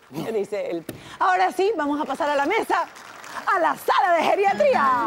dice él. Ahora sí, vamos a pasar a la mesa, a la sala de geriatría.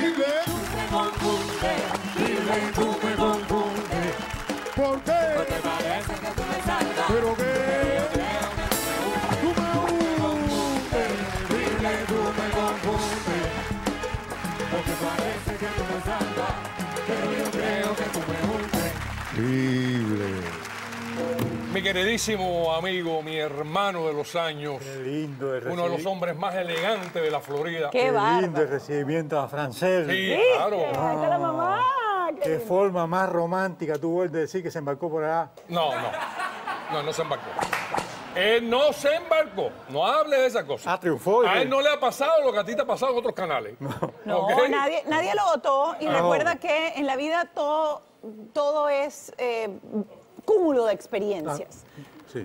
¿Por qué? Porque parece que tú me salvas. ¿Pero qué? Tú me hundes. Dile, tú me confundes. Porque parece que tú me salvas. Pero yo creo que tú me hundes. Libre. Mi queridísimo amigo, mi hermano de los años, Qué lindo el uno de los hombres más elegantes de la Florida. Qué lindo el bárbaro. recibimiento a francés. Sí, claro. Ahí está la mamá. Qué forma más romántica tuvo él de decir que se embarcó por allá. No se embarcó. Él no se embarcó. No hable de esa cosa. Ah, triunfó. A él no le ha pasado lo que a ti te ha pasado en otros canales. No, ¿Ok? nadie lo votó. Y No. recuerda que en la vida todo es cúmulo de experiencias. Sí.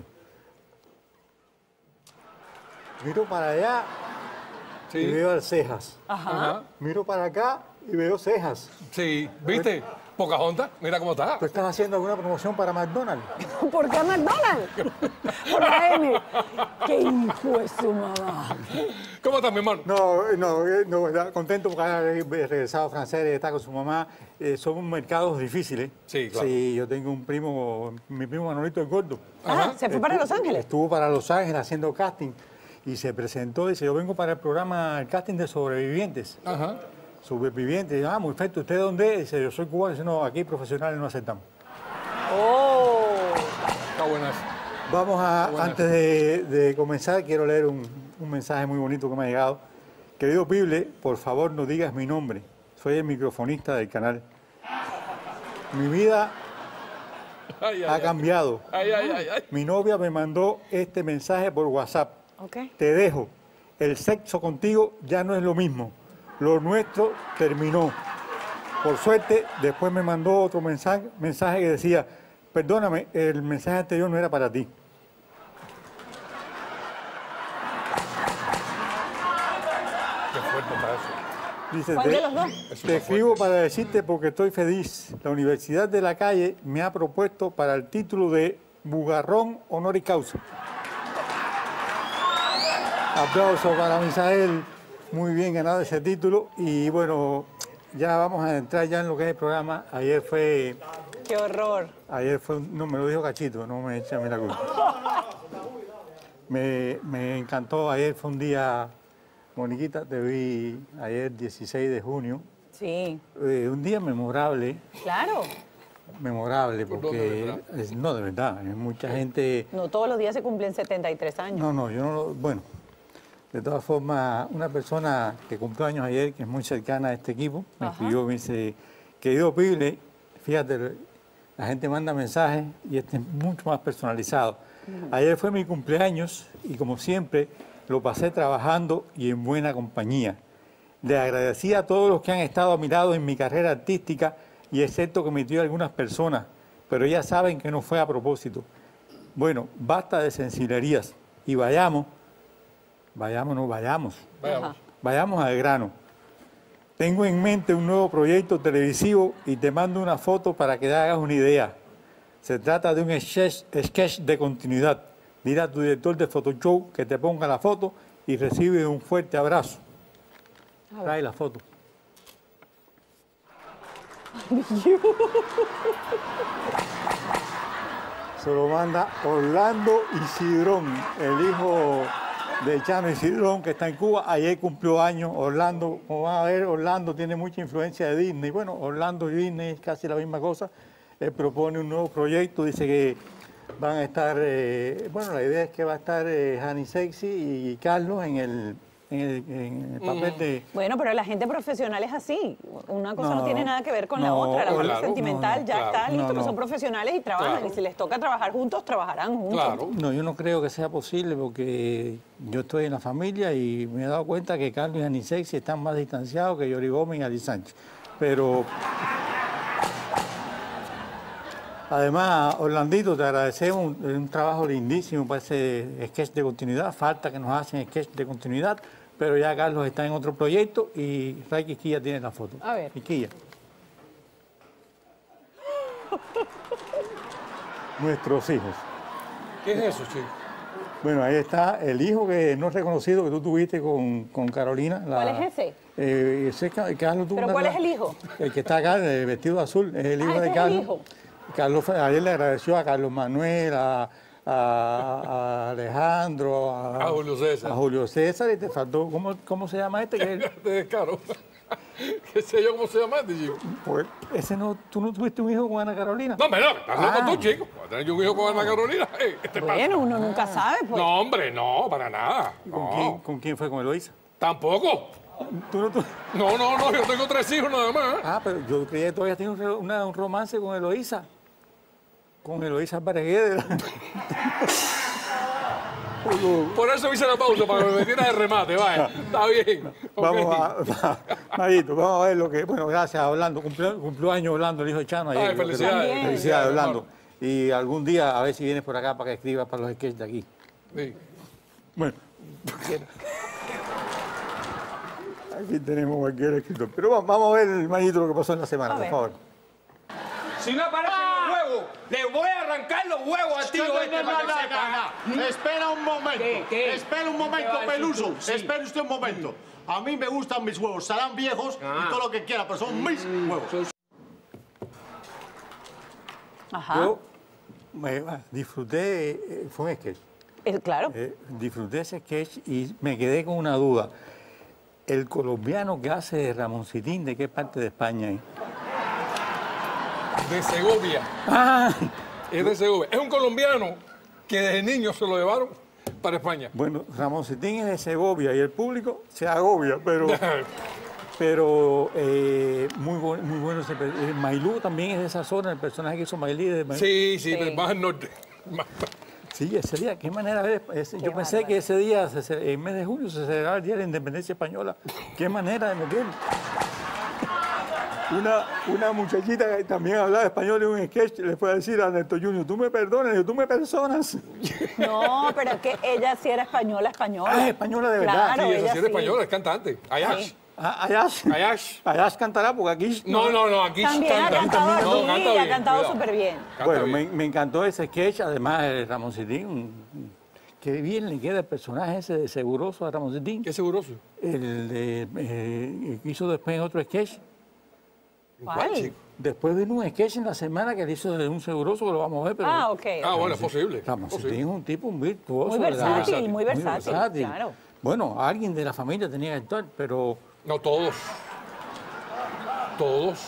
Miro para allá Sí. y veo cejas. Ajá. Miro para acá y veo cejas. Sí, ¿viste? Pocahontas, mira cómo está. ¿Tú estás haciendo alguna promoción para McDonald's? ¿Por qué McDonald's? Por la M. ¡Qué hijo es su mamá! ¿Cómo estás, mi hermano? No, ¿verdad? Contento porque ha regresado a francés, está con su mamá. Son mercados difíciles. Sí, claro. Sí, yo tengo un primo, mi primo Manolito el Gordo. Ah, ¿se fue para Los Ángeles? Estuvo para Los Ángeles haciendo casting y se presentó. Dice, yo vengo para el programa, el casting de sobrevivientes. Ajá. Sobrevivientes. Muy perfecto. ¿Usted dónde es? Dice, yo soy cubano. Dice, no, aquí profesionales no aceptamos. ¡Oh! Está buena esa. Vamos a, Bueno. antes de comenzar, quiero leer un mensaje muy bonito que me ha llegado. Querido Pible, por favor no digas mi nombre. Soy el microfonista del canal. Mi vida Ay, ha ay, cambiado. ay, ay, ay, ay. Mi novia me mandó este mensaje por WhatsApp. Ok. Te dejo. El sexo contigo ya no es lo mismo. Lo nuestro terminó. Por suerte, después me mandó otro mensaje que decía, perdóname, el mensaje anterior no era para ti. Qué fuerte está eso. Dice, ¿Cuál de los dos? Eso te está escribo fuerte. para decirte porque estoy feliz. La Universidad de la Calle me ha propuesto para el título de Bugarrón Honoris Causa. Aplauso para Misael. Muy bien ganado ese título. Y bueno, ya vamos a entrar ya en lo que es el programa. Ayer fue, ¡Qué horror! no me lo dijo Cachito, no me echa a mí la culpa. Me encantó, ayer fue un día, Moniquita, te vi ayer 16 de junio. Sí, Un día memorable, claro. porque... No, de verdad, hay mucha gente... No todos los días se cumplen 73 años. No, yo no lo... Bueno, de todas formas, una persona que cumplió años ayer, que es muy cercana a este equipo, me Ajá. escribió, me dice, querido Pible, fíjate, la gente manda mensajes y este es mucho más personalizado. Ayer fue mi cumpleaños y como siempre lo pasé trabajando y en buena compañía. Le agradecí a todos los que han estado a mi lado en mi carrera artística y excepto que omitió algunas personas, pero ya saben que no fue a propósito. Bueno, basta de sensiblerías y vayamos Veamos. Vayamos al grano. Tengo en mente un nuevo proyecto televisivo y te mando una foto para que te hagas una idea. Se trata de un sketch de continuidad. Dile a tu director de Photoshop que te ponga la foto y recibe un fuerte abrazo. Trae la foto. Se lo manda Orlando Isidrón, el hijo de Chano Isidrón, que está en Cuba. Ayer cumplió años. Orlando, como van a ver, Orlando tiene mucha influencia de Disney. Bueno, Orlando y Disney es casi la misma cosa. Él propone un nuevo proyecto, dice que van a estar, bueno, la idea es que va a estar Hani Sexy y Carlos en el papel de... Bueno, pero la gente profesional es así. Una cosa no, No, tiene nada que ver con la no, otra. La parte claro, sentimental ya claro. está listo, No, que no. son profesionales y trabajan. Claro. Y si les toca trabajar juntos, trabajarán juntos. Claro. No, yo no creo que sea posible porque yo estoy en la familia y me he dado cuenta que Carlos y Hani Sexy están más distanciados que Yori Gómez y Ali Sánchez. Pero... Además, Orlandito, te agradecemos un trabajo lindísimo para ese sketch de continuidad. Falta que nos hacen sketch de continuidad, pero ya Carlos está en otro proyecto y Ray Quisquilla tiene la foto. A ver. Quisquilla. Nuestros hijos. ¿Qué es eso, chico? Bueno, ahí está el hijo que no reconocido que tú tuviste con Carolina. ¿Cuál es ese? Ese es Carlos tuvo ¿Pero una cuál es rela- el hijo? El que está acá, el vestido de azul, es el hijo ese de es el Carlos. hijo. Carlos ayer le agradeció a Carlos Manuel, a Alejandro, A Julio César. a Julio César, y te faltó, ¿cómo se llama este? Que él- Te descaro. ¿Qué sé yo cómo se llama este chico? pues, ese no, ¿tú no tuviste un hijo con Ana Carolina? No, hombre, no, estás loco Ah. tú, chico. Voy a tener yo un hijo con Ana Carolina. ¿Qué te pasa? Bueno, uno nunca sabe, pues. No, hombre, no, para nada. No, ¿Con quién fue? ¿Con Eloísa? tampoco. ¿Tú no, tú- No, yo tengo 3 hijos nada más. Ah, pero yo creía que todavía tienes un romance con Eloísa. Con Eloísa Paregué. Por eso hice la pausa, para que me metieras de remate, vaya. Está bien. Marito, vamos a ver lo que... Bueno, gracias, Orlando. Cumplió años Orlando, el hijo de Chano. Ay, ayer. felicidades. También. Felicidades, Orlando. hermano. Y algún día, a ver si vienes por acá para que escribas para los sketches de aquí. Sí. Bueno. Aquí tenemos cualquier escritor. Pero vamos a ver, Marito, lo que pasó en la semana, A por ver. favor. Si no aparecen los huevos, le voy a arrancar los huevos al tío este para que sepa. Espera un momento. ¿Qué? Espera un ¿Qué momento, va a decir Peluso. tú? Sí. Espera usted un momento. A mí me gustan mis huevos. Serán viejos y todo lo que quiera, pero son mis huevos. Ajá. Yo disfruté, fue un sketch. Claro. Disfruté ese sketch y me quedé con una duda. El colombiano que hace de Ramoncitín, ¿de qué parte de España es? De Segovia. Ah, Es de Segovia. Es un colombiano que desde niño se lo llevaron para España. bueno, Ramoncitín es de Segovia y el público se agobia, pero muy bueno. Mailú también es de esa zona, el personaje que hizo Mailí de Mailú. Sí, pero más al norte. Sí, ese día, qué manera de... yo pensé que ese día, el mes de junio, se celebraba el Día de la Independencia Española. Qué manera de meter. Una muchachita que también hablaba español en un sketch le fue a decir a Néstor Junior, tú me perdonas, yo, tú me personas. No, pero es que ella sí era española. Ah, es española de verdad. Claro, Sí, esa ella sí era española, es cantante. Ayash. Sí. Ayash. Ayash cantará porque aquí... No, aquí También ha canta. cantado No, así, canta y ha bien, cantado cuidado. súper bien. Canta Bueno, bien. me encantó ese sketch, además Ramoncitín, qué bien le queda el personaje ese de Seguroso a Ramoncitín. ¿Qué seguroso? El que hizo después en otro sketch. ¿Cuál? chico? Después vino un sketch en la semana que le hizo de un Seguroso, que lo vamos a ver, pero... Ah, ok. Ah, bueno, es posible. Ramoncitín es un tipo muy virtuoso. Muy ¿verdad? versátil, muy versátil, claro. Bueno, alguien de la familia tenía que actuar, pero No, todos. Todos.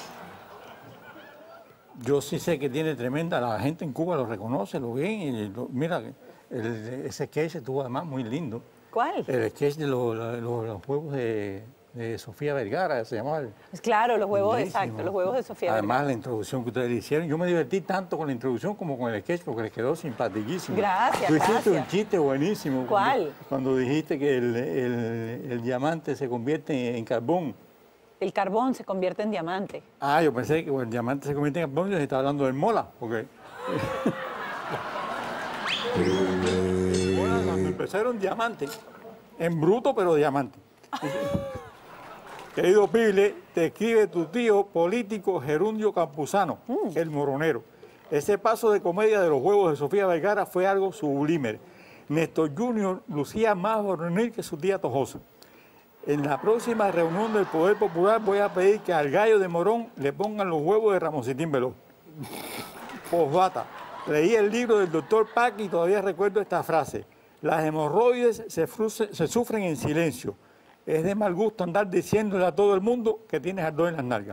yo sí sé que tiene tremenda... La gente en Cuba lo reconoce, lo ven. Y mira, ese sketch estuvo además muy lindo. ¿Cuál? El sketch de los juegos de Sofía Vergara, se llamaba. Claro, los huevos, Lindísimo. exacto, los huevos de Sofía Además, Vergara. la introducción que ustedes le hicieron, yo me divertí tanto con la introducción como con el sketch, porque les quedó simpaticísimo. Gracias, Tú hiciste gracias. un chiste buenísimo. ¿Cuál? Cuando dijiste que el diamante se convierte en carbón. El carbón se convierte en diamante. Ah, yo pensé que el diamante se convierte en carbón y les estaba hablando del mola, porque... Mola, cuando empezaron diamante, en bruto pero diamante. Querido Pible, te escribe tu tío político Gerundio Campuzano, el moronero. Ese paso de comedia de los huevos de Sofía Vergara fue algo sublime. Néstor Junior lucía más varonil que su tía Tojosa. En la próxima reunión del Poder Popular voy a pedir que al gallo de Morón le pongan los huevos de Ramoncitín Veloz. Posdata. Leí el libro del doctor Paqui y todavía recuerdo esta frase. Las hemorroides se sufren en silencio. Es de mal gusto andar diciéndole a todo el mundo que tienes ardor en las nalgas.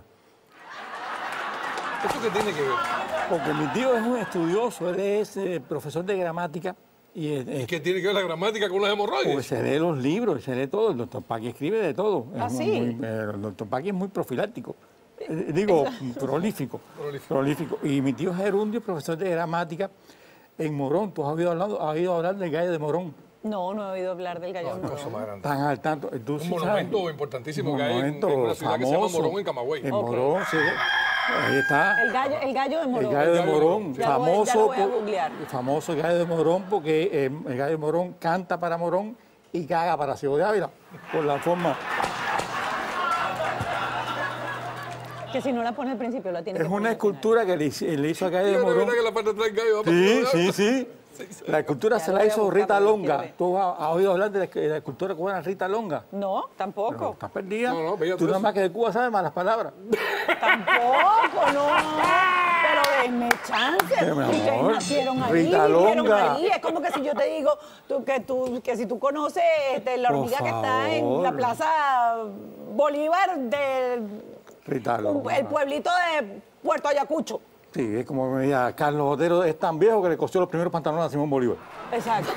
¿Eso qué tiene que ver? Porque mi tío es un estudioso, él es profesor de gramática y ¿Qué tiene que ver la gramática con las hemorroides? pues se lee los libros, se lee todo. El doctor Paqui escribe de todo. ¿Ah, sí? El doctor Paqui es muy profiláctico. Digo, prolífico. Prolífico. Y mi tío Gerundio, profesor de gramática en Morón. ¿Tú has oído hablar del gallo de Morón? No, no he oído hablar del gallo de Cosa Morón. más grande. Tan al tanto. Tú Un sí monumento sabes. importantísimo Un que hay en monumento una ciudad que se llama famoso. Morón, en Camagüey. En Ok. Morón, sí. Ahí está. El gallo de Morón. El gallo de Morón, Ya lo voy- famoso, ya lo voy a googlear. famoso el gallo de Morón porque el gallo de Morón canta para Morón y caga para Ciego de Ávila, por la forma. Que si no la pone al principio, la tiene Es que poner una al final. escultura que le hizo a Calle de Yo de Morón. verdad que la parte de atrás gallo, Sí. La escultura Ya se la la voy a hizo buscar Rita porque Longa. quiero ver. ¿Tú has oído hablar de la escultora cubana Rita Longa? No, tampoco. ¿Estás perdida? No, veía Tú todo nada eso. más que de Cuba sabes malas palabras. Tampoco, no. Pero denme chance. Mi amor, Ustedes nacieron ahí, Rita vivieron Longa. ahí. Es como que si yo te digo que si tú conoces la Por hormiga que está en favor. la Plaza Bolívar del Rita Longa. el pueblito de Puerto Ayacucho. Sí, es como me decía, Carlos Otero es tan viejo que le cosió los primeros pantalones a Simón Bolívar. Exacto.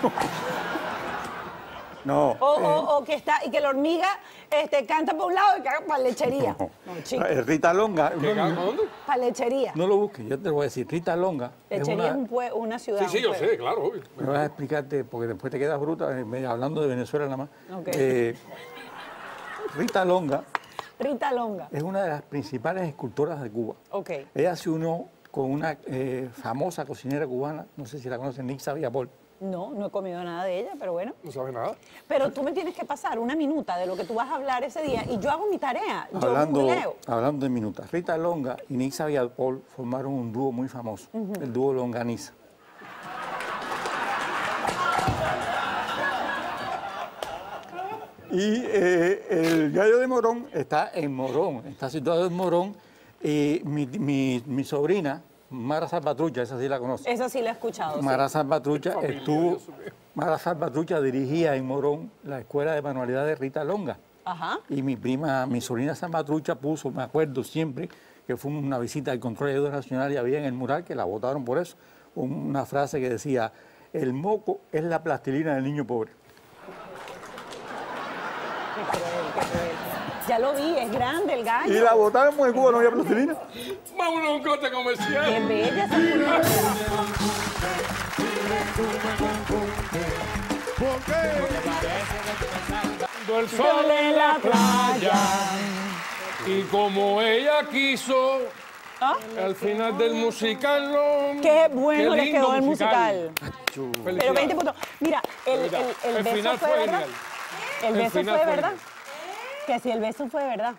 No. O que está, y que la hormiga canta para un lado y caga para lechería. No, chico. Rita Longa. ¿Qué calma, dónde? Para lechería. No lo busques, yo te lo voy a decir. Rita Longa. Lechería es una ciudad. Sí, un yo pueblo. sé, claro, obvio. Me vas a explicarte, porque después te quedas bruta, hablando de Venezuela nada más. Ok. Rita Longa Rita Longa. es una de las principales escultoras de Cuba. Ok. Ella se unió con una famosa cocinera cubana, no sé si la conocen, Nixa Villapol. No, no he comido nada de ella, pero bueno. No sabes nada. Pero tú me tienes que pasar una minuta de lo que tú vas a hablar ese día y yo hago mi tarea. Yo googleo. Hablando de minutas, Rita Longa y Nixa Villapol formaron un dúo muy famoso, el dúo Longaniza. Y el Gallo de Morón está en Morón, está situado en Morón. Y mi sobrina, Mara Salvatrucha, esa sí la conoce. Esa sí la he escuchado. sí. Mara Salvatrucha Mara Salvatrucha dirigía en Morón la escuela de manualidades de Rita Longa. Ajá. Y mi sobrina Salvatrucha puso, me acuerdo siempre, que fue una visita al Control de Ayuda Nacional y había en el mural, que la votaron por eso, una frase que decía, el moco es la plastilina del niño pobre. Qué cruel, qué cruel. Ya lo vi, es grande el gallo. Y la votaron porque en Cuba no había plastilina. Vámonos a un corte Qué comercial. bella esa cultura. El sol en la playa. Y como ella quiso, ¿Ah? al final del musical, no. Qué bueno les lindo quedó el musical. Pero Felicidades. 20 puntos. Mira, el El beso final fue fue verdad. genial. El El beso final fue fue verdad. genial. Que si el beso fue verdad.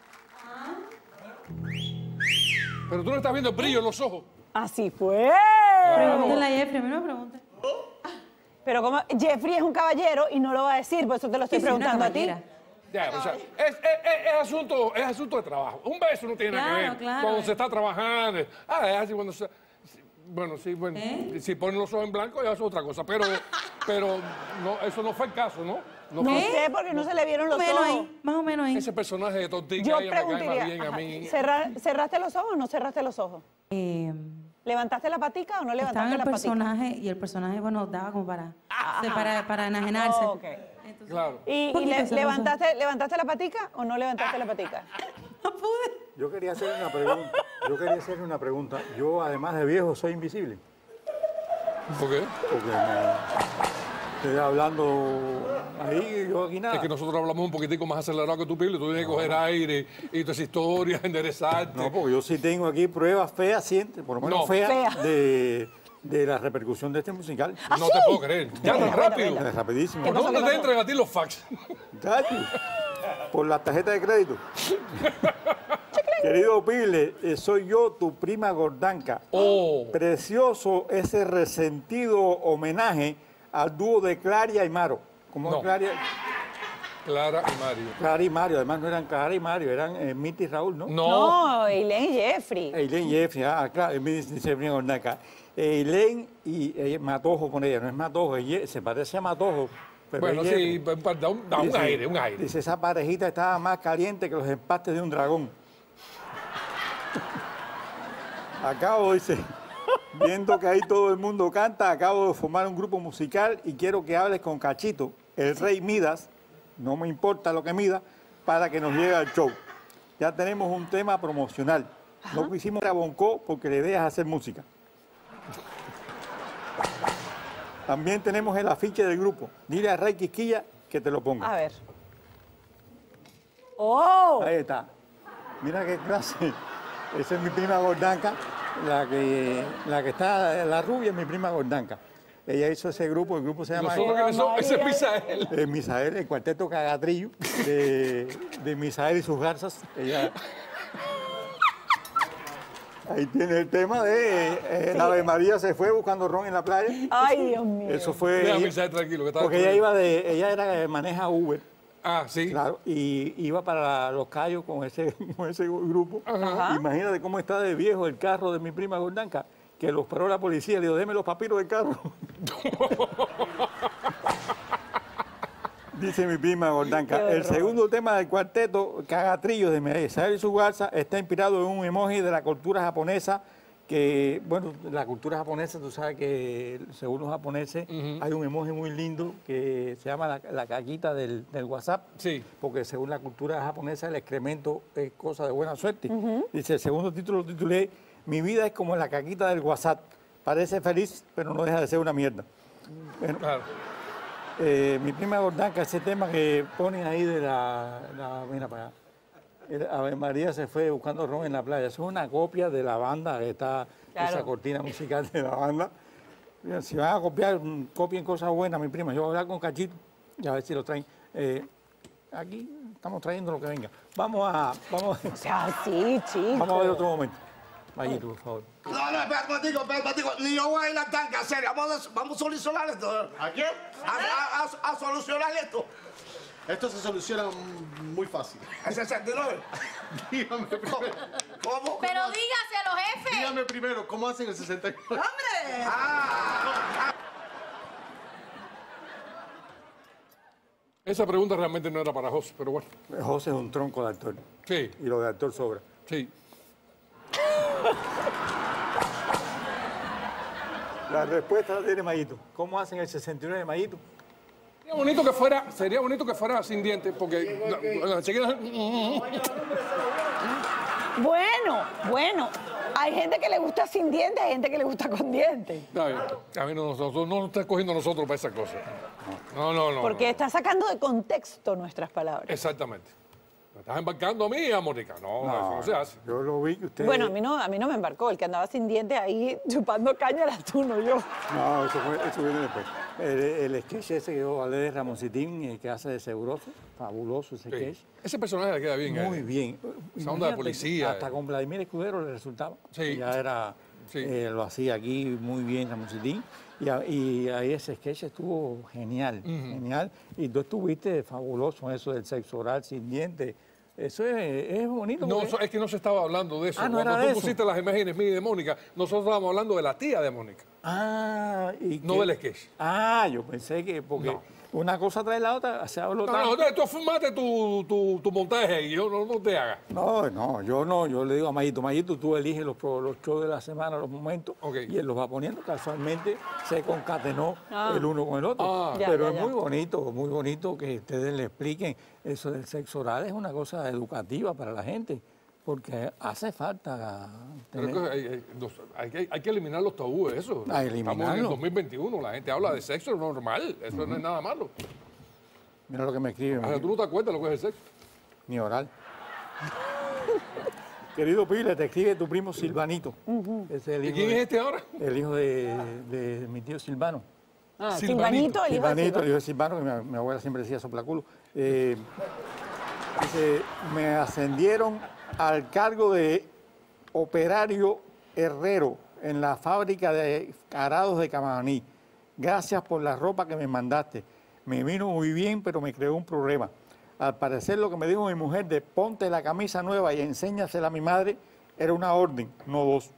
Pero tú no estás viendo brillo en los ojos. Así fue. Pregúntale a Jeffrey, a mí no me pregunte. Pero como Jeffrey es un caballero y no lo va a decir, por eso te lo estoy Sí, sí, una preguntando a ti. caballera. Ya, o sea, es asunto de trabajo. Un beso no tiene nada que Claro, ver. claro. Cuando se está trabajando. Es así cuando se. Bueno, sí, bueno. Si ponen los ojos en blanco, ya es otra cosa. Pero no, eso no fue el caso, ¿no? No No fue. sé, porque no se le vieron los Más o menos ojos. ahí, más o menos ahí. Ese personaje de Tortilla, Yo ella me cae preguntaría, más bien a ajá, mí. ¿cerraste los ojos o no cerraste los ojos? ¿Levantaste la patica o no Estaba levantaste en el la patica? personaje y el personaje, bueno, daba como para enajenarse. Oh, ok. Entonces, Claro. ¿Y Poquito cerroso. levantaste la patica o no levantaste la patica? no pude. Yo quería hacerle una pregunta. Yo, además de viejo, soy invisible. ¿Por qué? Porque estoy hablando ahí, yo aquí nada. Es que nosotros hablamos un poquitico más acelerado que tú, Pili. Tú tienes que coger aire y todas esas historias, enderezarte. No, porque yo sí tengo aquí pruebas feas, por lo menos No. feas, Fea. de la repercusión de este musical. No te puedo creer. Ya tan Venga, rápido. venga, Rapidísimo. ¿Qué ¿Por pasó? dónde te entran a ti los fax? Chacho, por la tarjeta de crédito. Querido Pile, soy yo, tu prima Gordanca. Oh. Precioso ese resentido homenaje al dúo de Claria y Maro. ¿Cómo No. es Claria? Clara y Mario. Clara y Mario, además no eran Clara y Mario, eran Miti y Raúl, ¿no? No. No, Eileen y Jeffrey. Eileen Jeffrey, claro, me dice prima Gordanca. Eileen y Matojo con ella, no es Matojo, se parece a Matojo. Pero Bueno, es sí, Jeffrey. da un Dice- aire, un aire. Dice, esa parejita estaba más caliente que los empastes de un dragón. Acabo, dice, viendo que ahí todo el mundo canta, acabo de formar un grupo musical y quiero que hables con Cachito, el rey Midas, no me importa lo que mida, para que nos llegue al show. Ya tenemos un tema promocional. No quisimos ir a Bonco porque la idea es hacer música. También tenemos el afiche del grupo. Dile a Rey Quisquilla que te lo ponga. A ver. ¡Oh! Ahí está. Mira qué clase. Esa es mi prima Gordanca, la que está, la rubia es mi prima Gordanca. Ella hizo ese grupo, el grupo se llama Nosotros quiénes somos, ese es Misael. Misael, el cuarteto Cagatrillo de Misael y sus garzas. Ella Ahí tiene el tema de la Ave María se fue buscando ron en la playa. Ay, Dios mío. Eso fue. Déjame pensar tranquilo. Que estaba Porque ella era maneja Uber. Ah, sí. Claro, y iba para Los Cayos con ese grupo. Ajá. Imagínate cómo está de viejo el carro de mi prima Gordanca, que los paró la policía. Le dijo, déme los papiros del carro. Dice mi prima Gordanca. El segundo tema del cuarteto, Cagatrillos de Isabel Sugarza, está inspirado en un emoji de la cultura japonesa. Que, bueno, la cultura japonesa, tú sabes que según los japoneses hay un emoji muy lindo que se llama la caquita del WhatsApp. Sí. Porque según la cultura japonesa el excremento es cosa de buena suerte. Dice, el segundo título lo titulé, Mi vida es como la caquita del WhatsApp. Parece feliz, pero no deja de ser una mierda. Bueno, Claro. mi prima Gordanca, ese tema que ponen ahí de mira para allá. Ave María se fue buscando ron en la playa. Eso es una copia de la banda que está, Claro. esa cortina musical de la banda. Mira, si van a copiar, copien cosas buenas, mi prima. Yo voy a hablar con Cachito y a ver si lo traen. Aquí estamos trayendo lo que venga. Vamos a O sea, sí, chicos. ver otro momento. Mayito, por favor. No, espérate un momentico. Ni yo voy a ir a la tanca, serio. Vamos a solucionar esto. ¿A qué? A solucionar esto. Esto se soluciona muy fácil. El 69. Dígame primero. ¿Cómo? Pero dígaselo, jefe. Dígame primero, ¿cómo hacen el 69? ¡Hombre! Esa pregunta realmente no era para José, pero bueno. José es un tronco de actor. Sí, Y lo de actor sobra. sí. La respuesta la tiene Mayito. ¿Cómo hacen el 69 de Mayito? Sería bonito que fuera sin dientes, porque la chiquita- Bueno. Hay gente que le gusta sin dientes, hay gente que le gusta con dientes. Está bien. A mí no nos está escogiendo nosotros para esa cosa. No. Porque está sacando de contexto nuestras palabras. Exactamente. ¿Me estás embarcando a mí y a Mónica? No, eso no se hace. Yo lo vi que usted... Bueno, a mí no me embarcó. El que andaba sin dientes ahí chupando caña era tú, no yo. No, eso viene después. El sketch ese que yo hablé de Ramoncitín, el que hace de Seguroso, fabuloso ese Sí. sketch. Ese personaje le queda bien. Muy bien. Esa onda de Imagínate, policía. Hasta con Vladimir Escudero le resultaba. Sí. Ya era, Sí. lo hacía aquí muy bien Ramoncitín. Y ahí ese sketch estuvo genial, genial. Y tú estuviste fabuloso en eso del sexo oral sin dientes. Eso es bonito. No, porque- es que no se estaba hablando de eso. Ah, no Cuando era tú de eso. pusiste las imágenes mías y de Mónica, nosotros estábamos hablando de la tía de Mónica. Ah, y No que- del sketch. Ah, yo pensé que porque No. una cosa trae la otra, se habló No, tanto. tú fumaste tu montaje y yo no te hagas. No, yo le digo a Mayito, tú eliges los shows de la semana, los momentos, Ok. y él los va poniendo. Casualmente se concatenó el uno con el otro. Ah. Pero Ya, es ya. muy bonito que ustedes le expliquen eso del sexo oral. Es una cosa educativa para la gente, porque hace falta Pero tener... es que hay que eliminar los tabúes, eso. A Estamos en el eliminarlo. 2021, la gente habla de sexo normal, eso no es nada malo. Mira lo que me escribe, O sea, tú no te acuerdas lo que es el sexo. ni oral. Querido Pile, te escribe tu primo Silvanito. Ese es el ¿Y hijo quién es este ahora? el hijo de mi tío Silvano. Ah, Silvanito. Silvanito, el hijo de Silvanito, el Silvano. hijo de Silvano, que mi abuela siempre decía soplaculo. Dice, me ascendieron al cargo de operario herrero en la fábrica de arados de Camaní. Gracias por la ropa que me mandaste. Me vino muy bien, pero me creó un problema. Al parecer lo que me dijo mi mujer de ponte la camisa nueva y enséñasela a mi madre era una orden, no dos.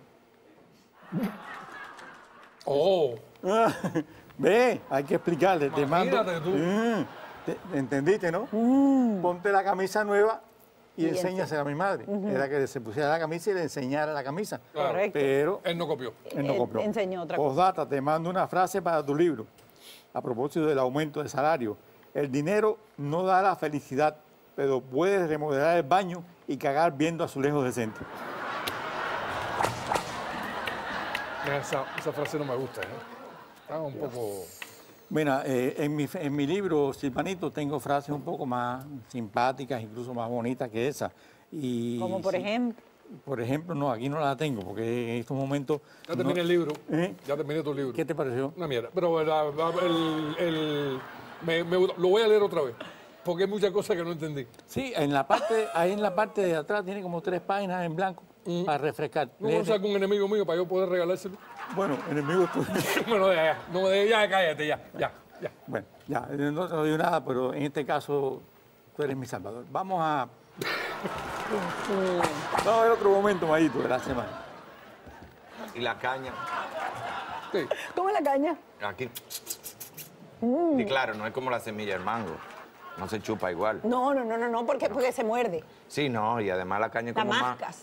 Oh, Ve, hay que explicarle. Te mando. Imagínate tú. ¿Entendiste, no? Ponte la camisa nueva y Y enséñasela a mi madre. Era que se pusiera la camisa y le enseñara la camisa. Claro. Correcto. Pero él no copió. él no Él compró. enseñó otra cosa. Postdata, te mando una frase para tu libro. A propósito del aumento de salario. El dinero no da la felicidad, pero puedes remodelar el baño y cagar viendo azulejos decentes. Esa frase no me gusta, ¿eh? Está un poco... Mira, en mi libro, Silvanito, tengo frases un poco más simpáticas, incluso más bonitas que esa. Y, Como por sí, ejemplo. Por ejemplo, no, aquí no la tengo, porque en estos momentos... Ya terminé el libro. ¿Eh? Ya terminé tu libro. ¿Qué te pareció? Una mierda. Pero lo voy a leer otra vez. Porque hay muchas cosas que no entendí. Sí, ahí en la parte de atrás tiene como 3 páginas en blanco. para refrescar. ¿No conoces algún enemigo mío para yo poder regalárselo? Bueno, enemigo tú. Bueno, ya. No, ya, cállate, ya. Bueno, ya, no te digo nada, pero en este caso tú eres mi salvador. Vamos a ver otro momento, Mayito, de la semana. Y la caña. Sí. ¿Cómo es la caña? Aquí. Y claro, no es como la semilla del mango. No se chupa igual. No, porque se muerde. Sí, no, y además la caña es La como más... mascas.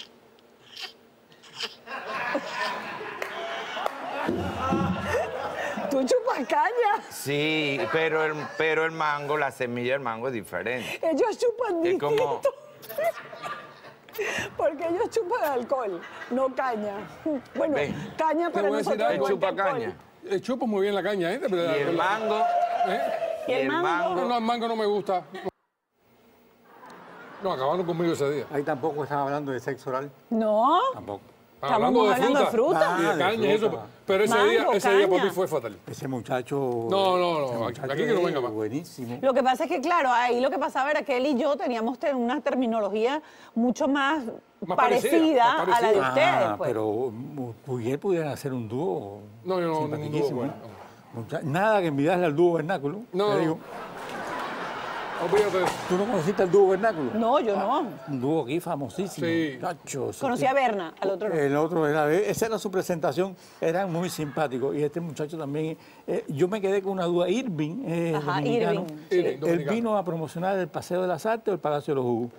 ¿Tú chupas caña? Sí, pero el mango, la semilla del mango es diferente. Ellos chupan Es distinto. como... Porque ellos chupan alcohol, no caña. Bueno, Ve. caña Te para voy a decir nosotros algo. es Chupa alcohol. caña. Chupo muy bien la caña, ¿eh? Y el mango... ¿Y el mango? No, el mango no me gusta. No, acabaron conmigo ese día. Ahí tampoco estaba hablando de sexo oral. No, Tampoco. estamos hablando de fruta. Y de de caña y eso. fruta. Pero ese Mango, día para caña. mí fue fatal. Ese muchacho... No, ese muchacho aquí que no es venga más. Buenísimo. Lo que pasa es que, claro, ahí lo que pasaba era que él y yo teníamos una terminología mucho más parecida más a la de ustedes. Pues. Pero Puyel pudiera hacer un dúo. No, yo no, ningún dúo simpaticísimo, bueno. Nada que envidiarle al dúo vernáculo. No. Te digo, Olvídate de eso. ¿tú no conociste al dúo vernáculo? No, yo no. Un dúo aquí famosísimo. Sí. Chacho, eso Conocí a Berna, al otro no. El otro era, esa era su presentación, era muy simpático. Y este muchacho también, yo me quedé con una duda. Irving, Ajá, dominicano. Irving, sí. Él Dominicano. vino a promocionar el Paseo de las Artes o el Palacio de los Jugos.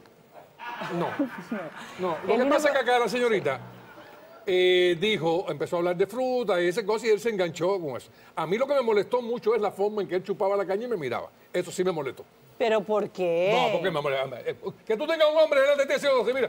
No. Lo que pasa es que acá la señorita empezó a hablar de fruta y esa cosa y él se enganchó con eso. A mí lo que me molestó mucho es la forma en que él chupaba la caña y me miraba. Eso sí me molestó. ¿Pero por qué? No, porque me molesta. Que tú tengas un hombre delante de ti haciendo así, mira.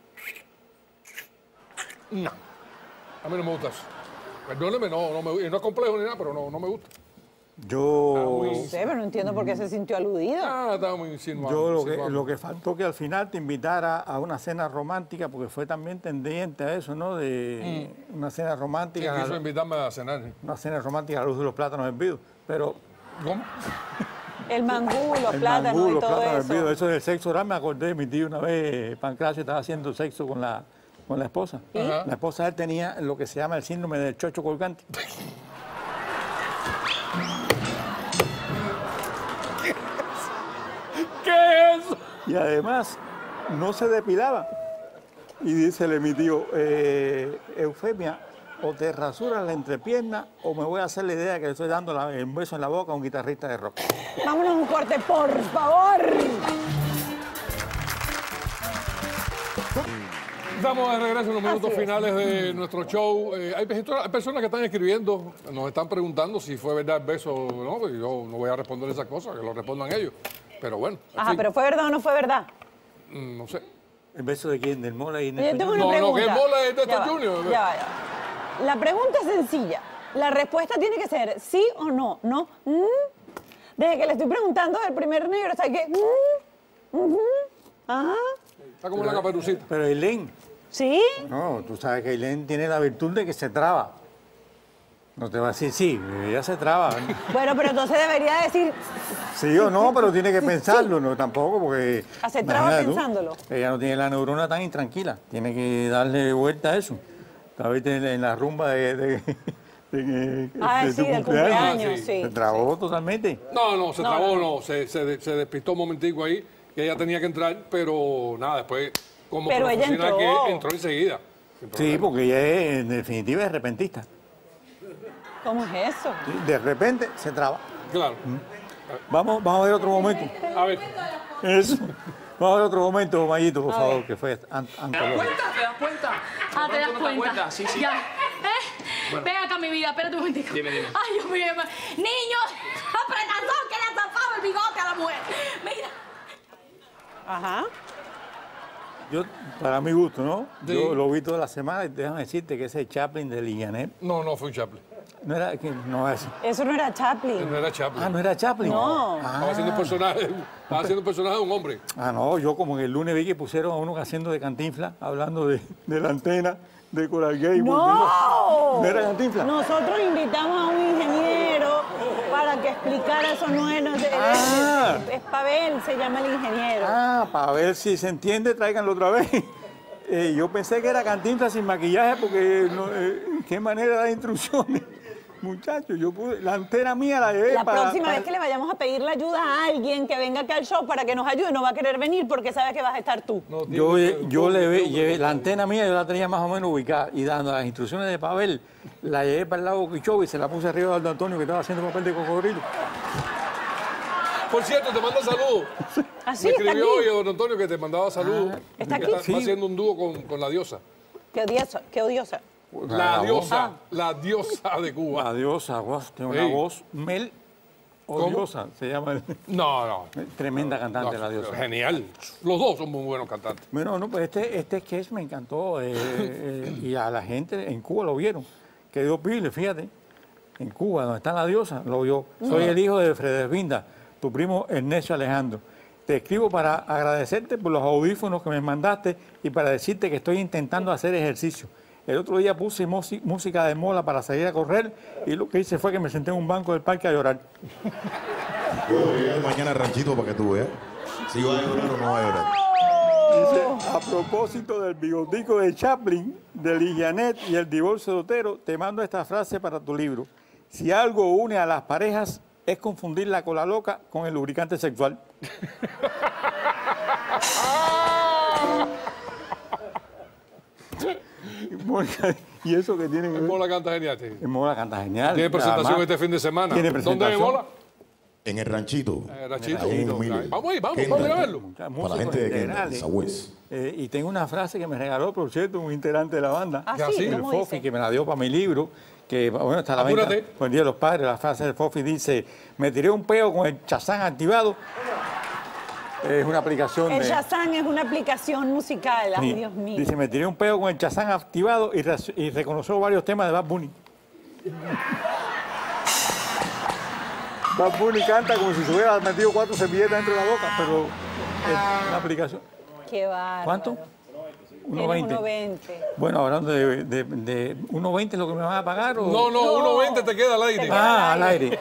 No. A mí no me gusta eso. Perdóneme, no es complejo ni nada, pero no me gusta. Yo, No sé, pero no entiendo por qué se sintió aludido. Estaba muy insinuado. lo que faltó que al final te invitara a una cena romántica, porque fue también tendiente a eso, ¿no? De una cena Sí, romántica. quiso invitarme a cenar. ¿Sí? Una cena romántica a la luz de los plátanos hervidos. Pero ¿Cómo? El mangú, los el plátanos mangú, y los todo plátanos eso. hervidos, eso del sexo oral, me acordé de mi tío una vez, Pancracio estaba haciendo sexo con la esposa. Ajá. La esposa de él tenía lo que se llama el síndrome del chocho colgante. ¿Qué es eso? Y además no se depilaba. Y dícele mi tío, Eufemia, o te rasuras la entrepierna o me voy a hacer la idea de que le estoy dando un beso en la boca a un guitarrista de rock. Vámonos a un corte, por favor. Estamos de regreso en los minutos Así es. finales de nuestro show. Hay personas que están escribiendo, nos están preguntando si fue verdad el beso o no, porque yo no voy a responder esas cosas, que lo respondan ellos. Pero bueno, en Ajá, fin, pero ¿fue verdad o no fue verdad? no sé. ¿El beso de quién? ¿Del Mola y Yo Néstor tengo Junior? una No, pregunta. que bola es de Ya estos va, Junior. ya va. La pregunta es sencilla. La respuesta tiene que ser sí o no. ¿No? Desde que le estoy preguntando del primer negro, ¿sabes qué? Ajá. Está como la caperucita. Pero Ailén, ¿Sí? no, tú sabes que Ailén tiene la virtud de que se traba. No te va a decir sí, ella se traba. Bueno, pero entonces debería decir Sí o no, pero tiene que pensarlo, no tampoco, porque... Se traba imagínate tú, pensándolo. ella no tiene la neurona tan intranquila, tiene que darle vuelta a eso. Estás en la rumba de sí, tu del cumpleaños, Ah, sí. sí. Se trabó totalmente. No, se trabó, no. Se despistó un momentico ahí, que ella tenía que entrar, pero nada, después, como Pero ella profesional entró. que entró enseguida. sin Sí, problema. porque ella es, en definitiva es repentista. ¿Cómo es eso? De repente se traba. Claro. Vamos a ver otro momento. A ver, Eso. Vamos a ver otro momento, Mayito, por favor, que fue antológico. ¿Te das cuenta? Ah, te das ¿No cuenta. Sí, sí. Ya. Ven acá, mi vida, espérate un momentico. Dime. Ay, Dios mío. Niños, apretazón que le ha tapado el bigote a la mujer. Mira. Ajá. Yo, para mi gusto, ¿no? Sí. Yo lo vi toda la semana y déjame decirte que ese Chaplin de Liganet no fue un Chaplin. no era... No, es, Eso no era Chaplin. No era Chaplin. no era Chaplin. No. Estaba haciendo un personaje de un hombre. No, yo como que el lunes vi que pusieron a uno haciendo de Cantinflas, hablando de la antena de Coral Gable. ¡No! ¿No era Cantinflas? Nosotros invitamos a un ingeniero para que explicara eso. No Ah. es Pavel, se llama el ingeniero. Para ver si se entiende, tráiganlo otra vez. Yo pensé que era Cantinflas sin maquillaje porque qué manera de dar instrucciones. Muchachos, yo pude, la antena mía la llevé La próxima vez que le vayamos a pedir la ayuda a alguien que venga acá al show para que nos ayude, no va a querer venir porque sabe que vas a estar tú. No, Yo llevé la antena mía, yo la tenía más o menos ubicada y dando las instrucciones de Pavel, la llevé para el lado Quichó y se la puse arriba de Aldo Antonio que estaba haciendo papel de cocodrilo. Por cierto, te manda saludos. Así Me está escribió aquí. hoy don Antonio que te mandaba saludos. ¿Está aquí? Está Sí. haciendo un dúo con la diosa. Qué odiosa, qué odiosa. La diosa, Ah. la diosa de Cuba. La diosa, wow, tiene una Sí. voz odiosa, se llama. No. Tremenda cantante No, la diosa. Genial. Los dos son muy buenos cantantes. Bueno, no, pues este sketch me encantó y a la gente en Cuba lo vieron. Quedó pile, fíjate. En Cuba, donde está la diosa, lo vio. Soy el hijo de Fredesvinda, tu primo Ernesto Alejandro. Te escribo para agradecerte por los audífonos que me mandaste y para decirte que estoy intentando hacer ejercicio. El otro día puse música de mola para salir a correr y lo que hice fue que me senté en un banco del parque a llorar. Yo voy a llegar mañana al ranchito para que tú veas si va a llorar o no va a llorar. Dice, a propósito del bigotico de Chaplin, de Ligianet y el divorcio de Otero, te mando esta frase para tu libro. Si algo une a las parejas es confundir la cola loca con el lubricante sexual. Mónica, ¿y eso que tiene que ver? Mola canta genial. Sí. Mola canta genial. Tiene presentación Además, este fin de semana. Tiene ¿Dónde es presentación. Mola? En el ranchito. Ranchito. Ahí en Humilde. Vamos ahí, vamos, Kendall. vamos a verlo. Muchos Para la músicos gente de Kendall, integrales. Sagüez. Y tengo una frase que me regaló, por cierto, un integrante de la banda. Ah, Ya, sí, sí. El ¿cómo Fofi, dice? que me la dio para mi libro, que bueno, está a la venta Apúrate. por el Día de los Padres. La frase del Fofi dice, me tiré un peo con el Shazam activado. Es una aplicación El de... Shazam es una aplicación musical, ay Sí. Dios mío. Dice, me tiré un peo con el Shazam activado y reconoció varios temas de Bad Bunny. Bad Bunny canta como si se hubiera metido 4 servilletas dentro de la boca, pero es una aplicación. Qué bárbaro. ¿Cuánto? Tienes 1.20. 1.20. Bueno, hablando de 1.20 es lo que me van a pagar o... No, 1.20 te queda al aire. Ah, al aire.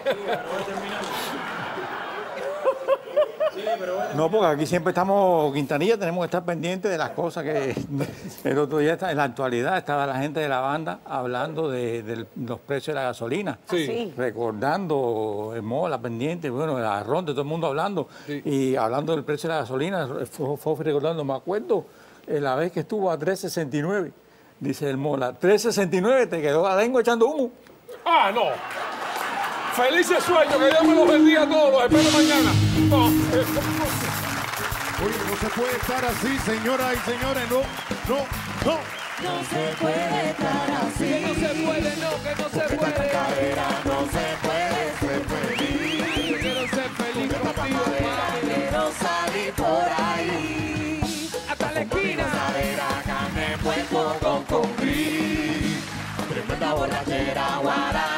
No, porque aquí siempre estamos, Quintanilla, tenemos que estar pendientes de las cosas que... El otro día, en la actualidad, estaba la gente de la banda hablando de los precios de la gasolina. Sí. Sí. Recordando el Mola pendiente, bueno, el Arrón, de todo el mundo hablando. Sí. Y hablando del precio de la gasolina, fue recordando, me acuerdo, la vez que estuvo a 3.69, dice el Mola, 3.69, te quedó la lengua echando humo. Ah, no. Felices sueños, que Dios me los bendiga a todos. Los espero mañana. No. Oye, no se puede estar así, señoras y señores. No. No se puede estar así. Que no se puede, no, que no se puede. No se puede ser feliz. Yo quiero ser feliz contigo, mami. Quiero salir por ahí. Hasta la esquina. Carne, puerco con convir. Tremenda borrachera, guará.